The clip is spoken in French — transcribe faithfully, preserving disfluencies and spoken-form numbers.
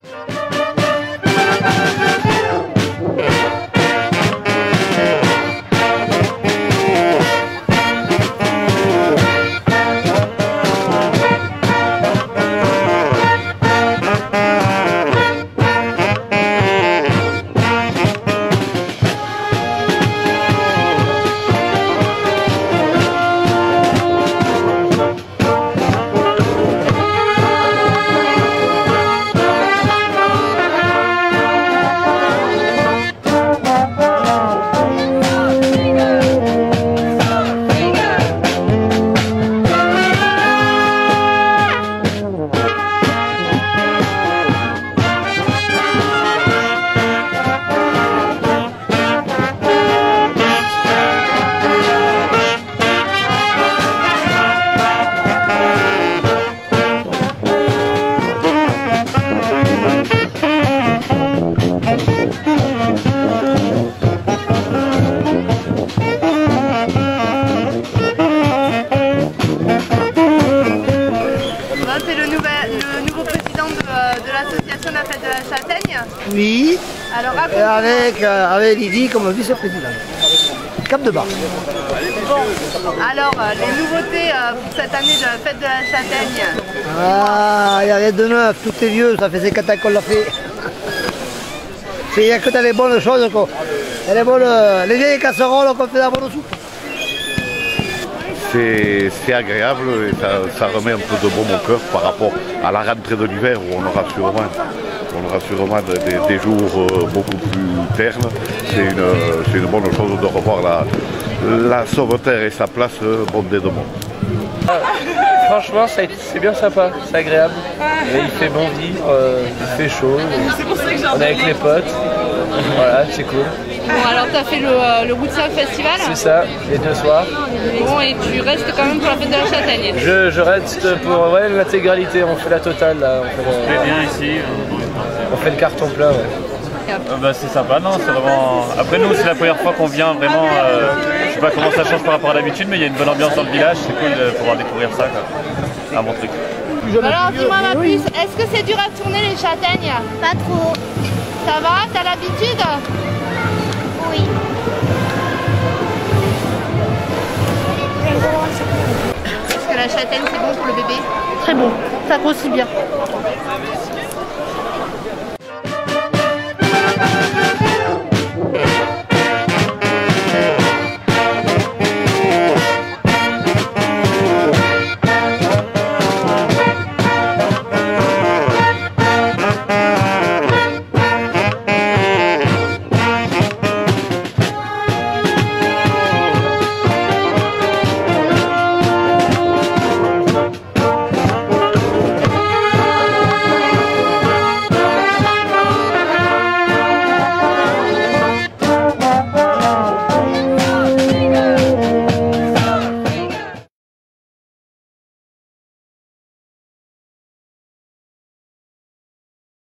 l'association de la fête de la Châtaigne. Oui. Alors et avec, euh, avec Lydie comme vice-présidente. Cap de Bar. Bon, alors les nouveautés euh, pour cette année de la fête de la Châtaigne. Ah, il y a rien de neuf, tout est vieux, ça fait cinquante ans qu'on l'a fait. Il n'y a que dans les bonnes choses, quoi. Les, bonnes, les vieilles casseroles qu'on fait dans la bonne soupe. C'est agréable et ça, ça remet un peu de baume au cœur par rapport à la rentrée de l'hiver où on aura sûrement, on aura sûrement des, des jours beaucoup plus ternes. C'est une, une bonne chose de revoir la, la Sauveterre et sa place bondée de monde. Ah, franchement, c'est bien sympa, c'est agréable. Et il fait bon vivre, euh, il fait chaud, on est avec les potes, voilà, c'est cool. Bon, alors tu as fait le, euh, le Woodstock Festival? C'est ça, les deux soirs. Bon, et tu restes quand même pour la fête de la Châtaigne? Je, je reste pour ouais, l'intégralité, on fait la totale là. On fait, le... fait bien ici. On fait le carton plein, ouais. Euh, bah, c'est sympa, non, c'est vraiment... Après nous, c'est la première fois qu'on vient vraiment... Euh... Je sais pas comment ça change par rapport à d'habitude, mais il y a une bonne ambiance dans le village, c'est cool de pouvoir découvrir ça, quoi. Un bon truc. Alors dis-moi ma puce, est-ce que c'est dur à tourner les châtaignes? Pas trop. Ça va? T'as l'habitude? Oui. Est-ce que la châtaigne c'est bon pour le bébé? Très bon, ça grossit bien.